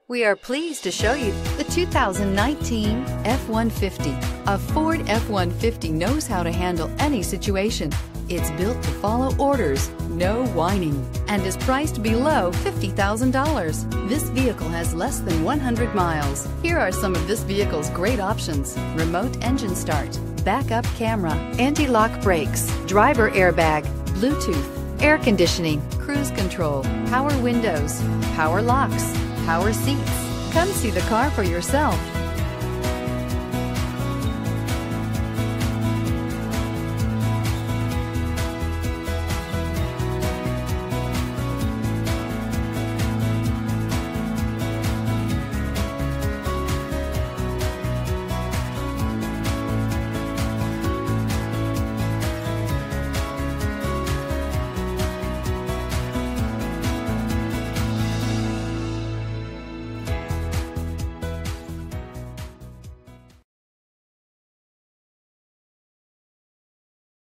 We are pleased to show you the 2019 F-150. A Ford F-150 knows how to handle any situation. It's built to follow orders, no whining, and is priced below $50,000. This vehicle has less than 100 miles. Here are some of this vehicle's great options: remote engine start, backup camera, anti-lock brakes, driver airbag, Bluetooth, air conditioning, cruise control, power windows, power locks, power seats. Come see the car for yourself.